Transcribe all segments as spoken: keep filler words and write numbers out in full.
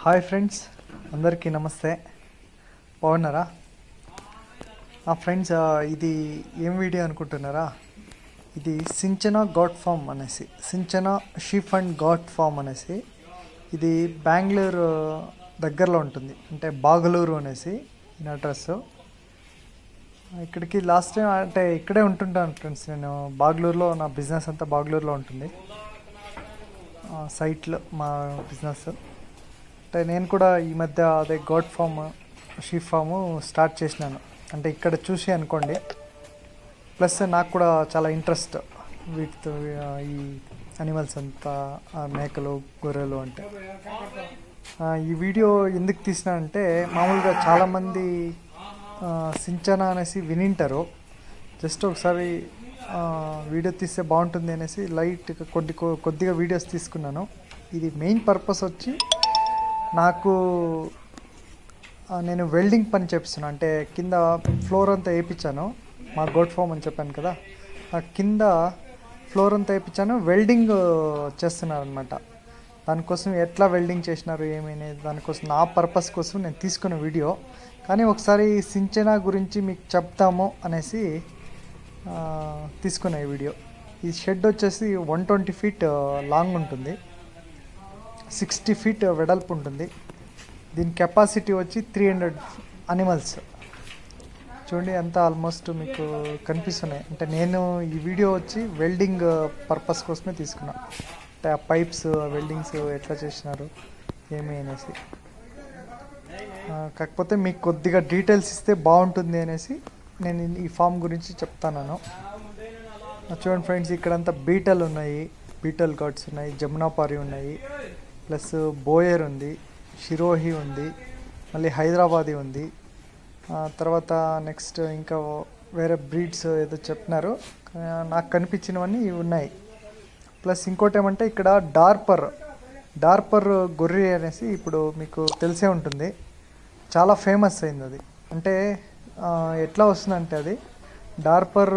Hi friends, అందరికీ నమస్తే. బాగున్నారా? ఆ ఫ్రెండ్స్, ఇది ఏం వీడియో అనుకుంటున్నారా? ఇది సించన గాట్ ఫామ్ అనేసి, Sinchana sheep and goat farm అనేసి, ఇది బెంగళూరు దగ్గరలో ఉంటుంది, అంటే బాగలూరు అనేసి ఇన్ అడ్రస్. ఇక్కడికి లాస్ట్ టైం అంటే ఇక్కడే ఉంటుంటాను ఫ్రెండ్స్. నేను బాగలూరులో, నా బిజినెస్ అంతా బాగలూరులో ఉంటుంది, సైట్లో మా బిజినెస్. అంటే నేను కూడా ఈ మధ్య అదే goat farm, sheep farm start చేసినాను. అంటే ఇక్కడ చూసి అనుకోండి. ప్లస్ నాకు కూడా చాలా ఇంట్రెస్ట్ వీటితో, ఈ అనిమల్స్ అంతా, మేకలు, గొర్రెలు అంటే. ఈ వీడియో ఎందుకు తీసినానంటే, మామూలుగా చాలామంది సించన అనేసి వినింటారు. జస్ట్ ఒకసారి వీడియో తీస్తే బాగుంటుంది అనేసి లైట్గా కొద్ది కొద్దిగా వీడియోస్ తీసుకున్నాను. ఇది మెయిన్ పర్పస్ వచ్చి, నాకు నేను వెల్డింగ్ పని చేపిస్తున్నాను. అంటే కింద ఫ్లోర్ అంతా వేయించాను, మా గోట్ ఫామ్ అని చెప్పాను కదా, ఆ కింద ఫ్లోర్ అంతా వేయించాను. వెల్డింగ్ చేస్తున్నారు అనమాట. దానికోసం ఎట్లా వెల్డింగ్ చేసినారు ఏమైనా, దానికోసం నా పర్పస్ కోసం నేను తీసుకున్న వీడియో. కానీ ఒకసారి సించన గురించి మీకు చెప్తాము అనేసి తీసుకున్న ఈ వీడియో. ఈ షెడ్ వచ్చేసి వన్ ట్వంటీ ఫీట్ లాంగ్ ఉంటుంది, సిక్స్టీ ఫీట్ వెడల్పు ఉంటుంది. దీని కెపాసిటీ వచ్చి త్రీ హండ్రెడ్ అనిమల్స్. చూడండి అంతా ఆల్మోస్ట్ మీకు కనిపిస్తున్నాయి. అంటే నేను ఈ వీడియో వచ్చి వెల్డింగ్ పర్పస్ కోసమే తీసుకున్నా. అంటే ఆ పైప్స్, వెల్డింగ్స్ ఎట్లా చేసినారు ఏమి అనేసి. కాకపోతే మీకు కొద్దిగా డీటెయిల్స్ ఇస్తే బాగుంటుంది అనేసి నేను ఈ ఫామ్ గురించి చెప్తాను. చూడండి ఫ్రెండ్స్, ఇక్కడంతా బీటల్ ఉన్నాయి, బీటల్ గాడ్స్ ఉన్నాయి, జమునాపారి ఉన్నాయి, ప్లస్ బోయర్ ఉంది, షిరోహి ఉంది, మళ్ళీ హైదరాబాదీ ఉంది. తర్వాత నెక్స్ట్ ఇంకా వేరే బ్రీడ్స్ ఏదో చెప్తున్నారు, నాకు కనిపించినవన్నీ ఉన్నాయి. ప్లస్ ఇంకోటి ఏమంటే, ఇక్కడ డార్పర్ డార్పర్ గొర్రె అనేసి ఇప్పుడు మీకు తెలిసే ఉంటుంది, చాలా ఫేమస్ అయింది అది. అంటే ఎట్లా వస్తుందంటే, అది డార్పర్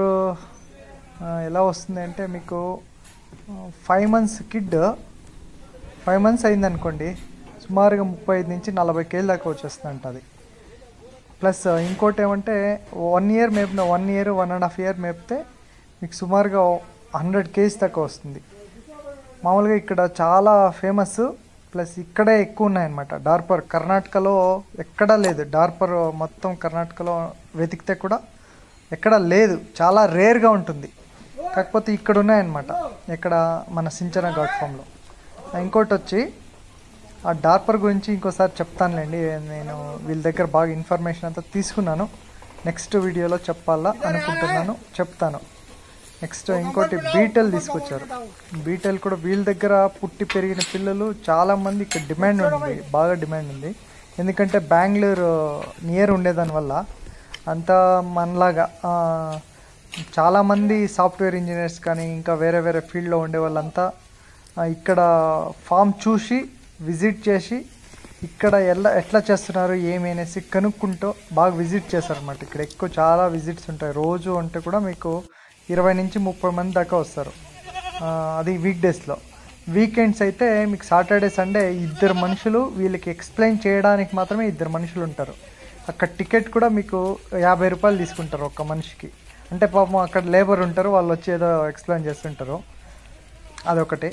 ఎలా వస్తుంది అంటే, మీకు five months kid five months అయిందనుకోండి, సుమారుగా ముప్పై ఐదు నుంచి నలభై కేజీ దాకా వచ్చేస్తుందంట అది. ప్లస్ ఇంకోటి ఏమంటే, వన్ ఇయర్ మేపిన one year one and half year మేపితే మీకు సుమారుగా హండ్రెడ్ కేజీ దాకా వస్తుంది. మామూలుగా ఇక్కడ చాలా ఫేమస్. ప్లస్ ఇక్కడే ఎక్కువ ఉన్నాయన్నమాట డార్పర్. కర్ణాటకలో ఎక్కడా లేదు డార్పర్, మొత్తం కర్ణాటకలో వెతికితే కూడా ఎక్కడా లేదు, చాలా రేర్గా ఉంటుంది. కాకపోతే ఇక్కడ ఉన్నాయన్నమాట, ఇక్కడ మన సించన గాట్ ఫామ్లో. ఇంకోటి వచ్చి, ఆ డార్పర్ గురించి ఇంకోసారి చెప్తానులేండి. నేను వీళ్ళ దగ్గర బాగా ఇన్ఫర్మేషన్ అంతా తీసుకున్నాను, నెక్స్ట్ వీడియోలో చెప్పాలా అనుకుంటున్నాను, చెప్తాను. నెక్స్ట్ ఇంకోటి బీటెల్ తీసుకొచ్చారు. బీటెల్ కూడా వీళ్ళ దగ్గర పుట్టి పెరిగిన పిల్లలు చాలామంది ఇక్కడ డిమాండ్ ఉంది, బాగా డిమాండ్ ఉంది. ఎందుకంటే బెంగళూరు నియర్ ఉండేదానివల్ల అంతా మనలాగా చాలామంది సాఫ్ట్వేర్ ఇంజనీర్స్ కానీ ఇంకా వేరే వేరే ఫీల్డ్లో ఉండే వాళ్ళంతా ఇక్కడ ఫామ్ చూసి విజిట్ చేసి, ఇక్కడ ఎలా ఎట్లా చేస్తున్నారు ఏమి అనేసి కనుక్కుంటూ బాగా విజిట్ చేస్తారన్నమాట. ఇక్కడ ఎక్కువ చాలా విజిట్స్ ఉంటాయి. రోజు అంటే కూడా మీకు ఇరవై నుంచి ముప్పై మంది దాకా వస్తారు, అది వీక్ డేస్లో. వీకెండ్స్ అయితే మీకు సాటర్డే సండే ఇద్దరు మనుషులు వీళ్ళకి ఎక్స్ప్లెయిన్ చేయడానికి మాత్రమే ఇద్దరు మనుషులు ఉంటారు. అక్కడ టికెట్ కూడా మీకు యాభై రూపాయలు తీసుకుంటారు ఒక్క మనిషికి. అంటే పాపం అక్కడ లేబర్ ఉంటారు, వాళ్ళు వచ్చి ఏదో ఎక్స్ప్లెయిన్ చేస్తుంటారు, అదొకటి.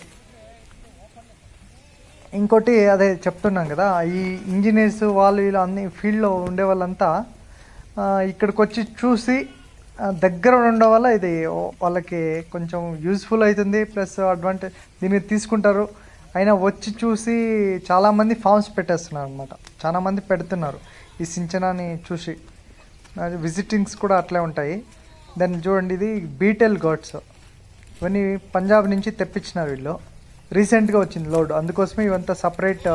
ఇంకోటి అదే చెప్తున్నాం కదా, ఈ ఇంజనీర్స్ వాళ్ళు వీళ్ళు అన్ని ఫీల్డ్లో ఉండే వాళ్ళంతా ఇక్కడికి వచ్చి చూసి దగ్గర ఉండడం వల్ల ఇది వాళ్ళకి కొంచెం యూజ్ఫుల్ అవుతుంది. ప్లస్ అడ్వాంటేజ్ దీన్ని తీసుకుంటారు. అయినా వచ్చి చూసి చాలామంది ఫామ్స్ పెట్టేస్తున్నారు అనమాట, చాలామంది పెడుతున్నారు ఈ సించనాని చూసి. విజిటింగ్స్ కూడా అట్లే ఉంటాయి. దాన్ని చూడండి, ఇది బీటెల్ గాడ్స్. ఇవన్నీ పంజాబ్ నుంచి తెప్పించినారు వీళ్ళు, రీసెంట్గా వచ్చింది లోడ్. అందుకోసమే ఇవంతా సపరేట్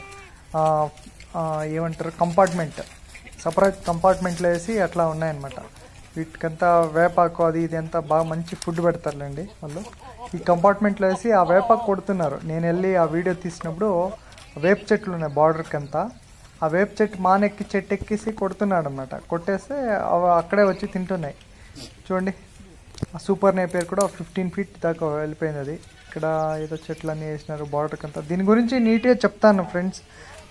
ఏమంటారు కంపార్ట్మెంట్, సపరేట్ కంపార్ట్మెంట్లో వేసి అట్లా ఉన్నాయన్నమాట. వీటికంతా వేపాకు అది ఇది అంతా బాగా మంచి ఫుడ్ పెడతారులేండి వాళ్ళు. ఈ కంపార్ట్మెంట్లో వేసి ఆ వేపాకు కొడుతున్నారు. నేను వెళ్ళి ఆ వీడియో తీసినప్పుడు వేప చెట్లు ఉన్నాయి బార్డర్కి అంతా, ఆ వేప చెట్టు మానెక్కి చెట్టు ఎక్కేసి కొడుతున్నాడు అనమాట. కొట్టేస్తే అవి అక్కడే వచ్చి తింటున్నాయి. చూడండి, ఆ సూపర్ నేపియర్ కూడా ఫిఫ్టీన్ ఫీట్ దాకా వెళ్ళిపోయింది అది. ఇక్కడ ఏదో చెట్లన్నీ వేసినారు బార్డర్కి అంతా. దీని గురించి నీట్గా చెప్తాను ఫ్రెండ్స్,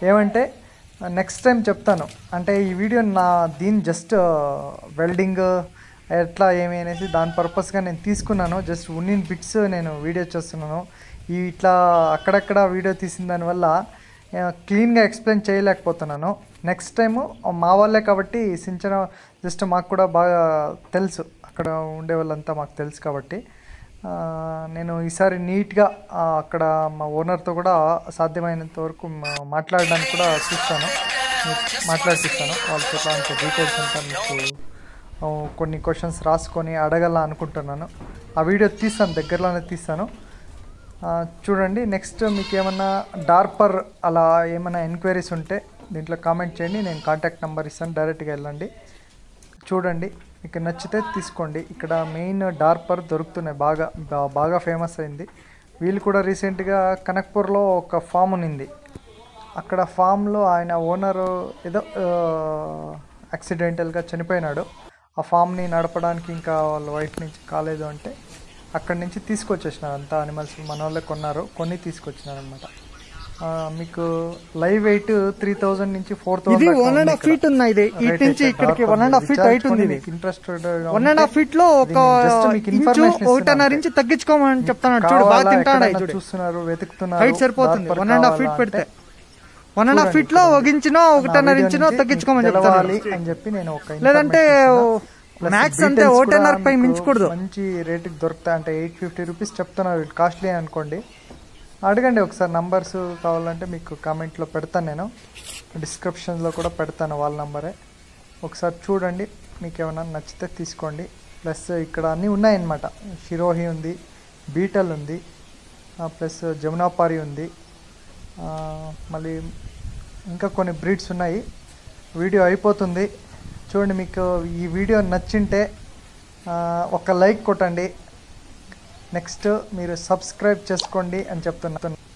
ఏమంటే నెక్స్ట్ టైం చెప్తాను. అంటే ఈ వీడియో నా దీని జస్ట్ వెల్డింగ్ ఎట్లా ఏమి అనేసి దాని పర్పస్గా నేను తీసుకున్నాను. జస్ట్ ఉన్నిన్ బిట్స్ నేను వీడియో చేస్తున్నాను. ఈ ఇట్లా అక్కడక్కడ వీడియో తీసిన దానివల్ల క్లీన్గా ఎక్స్ప్లెయిన్ చేయలేకపోతున్నాను. నెక్స్ట్ టైము మా వాళ్ళే కాబట్టి సించన జస్ట్ మాకు కూడా బాగా తెలుసు, అక్కడ ఉండే వాళ్ళంతా మాకు తెలుసు కాబట్టి నేను ఈసారి నీట్గా అక్కడ మా ఓనర్తో కూడా సాధ్యమైనంత వరకు మాట్లాడడానికి కూడా చూస్తాను, మాట్లాడిస్తాను. వాళ్ళతో అంత డీటెయిల్స్ అంతా మీకు కొన్ని క్వశ్చన్స్ రాసుకొని అడగాల అనుకుంటున్నాను. ఆ వీడియో తీస్తాను, దగ్గరలోనే తీస్తాను, చూడండి. నెక్స్ట్ మీకు ఏమన్నా డార్పర్ అలా ఏమైనా ఎంక్వైరీస్ ఉంటే దీంట్లో కామెంట్ చేయండి, నేను కాంటాక్ట్ నెంబర్ ఇస్తాను, డైరెక్ట్గా వెళ్ళండి, చూడండి, మీకు నచ్చితే తీసుకోండి. ఇక్కడ మెయిన్ డార్పర్ దొరుకుతున్నాయి, బాగా బాగా ఫేమస్ అయింది. వీళ్ళు కూడా రీసెంట్గా కనక్పూర్లో ఒక ఫామ్ ఉన్నింది, అక్కడ ఫామ్లో ఆయన ఓనరు ఏదో యాక్సిడెంటల్గా చనిపోయినాడు. ఆ ఫామ్ని నడపడానికి ఇంకా వాళ్ళ వైఫ్ నుంచి కాలేదు అంటే అక్కడి నుంచి తీసుకొచ్చేసినారు, అంతా అనిమల్స్ మన వాళ్ళే కొన్నారు, కొన్ని తీసుకొచ్చినారు అనమాట. మీకు లైవ్ వెయిట్ త్రీ థౌసండ్ నుంచి four thousand one and half feet ఉన్నాయి. ఇది ఇటు నుంచి ఇక్కడికి one and half feet height ఉంది. Interested one and half feet లో ఒక ఇంచు ఒకటిన్నర ఇంచు తగ్గించుకోమని చెప్తాను. చూడు బాగా తింటాడు, చూస్తున్నారు, వెతుకుతున్నారు, హైట్ సరిపోతుంది. వన్ అండ్ హాఫ్ ఫీట్ పెడితే వన్ అండ్ హాఫ్ ఫీట్ లో ఒక ఇంచునో ఒకటిన్నర ఇంచునో తగ్గించుకోమని చెప్తాను అని చెప్పి నేను ఒక లేదంటే మ్యాక్స్ అంతే ఒకటిన్నర పై మించకూడదు. మంచి రేటుకి దొరుకుతాయి అంటే ఎయిట్ ఫిఫ్టీ రూపీస్ చెప్తున్నారు, కాస్ట్లీ అనుకోండి, అడగండి ఒకసారి. నంబర్స్ కావాలంటే మీకు కామెంట్లో పెడతాను, నేను డిస్క్రిప్షన్లో కూడా పెడతాను వాళ్ళ నంబరే, ఒకసారి చూడండి, మీకు ఏమైనా నచ్చితే తీసుకోండి. ప్లస్ ఇక్కడ అన్నీ ఉన్నాయన్నమాట, షిరోహి ఉంది, బీటల్ ఉంది, ప్లస్ జమునాపారి ఉంది, మళ్ళీ ఇంకా కొన్ని బ్రీడ్స్ ఉన్నాయి. వీడియో అయిపోతుంది చూడండి. మీకు ఈ వీడియో నచ్చింటే ఒక లైక్ కొట్టండి, నెక్స్ట్ మీరు సబ్స్క్రైబ్ చేసుకోండి అని చెప్తున్నాను.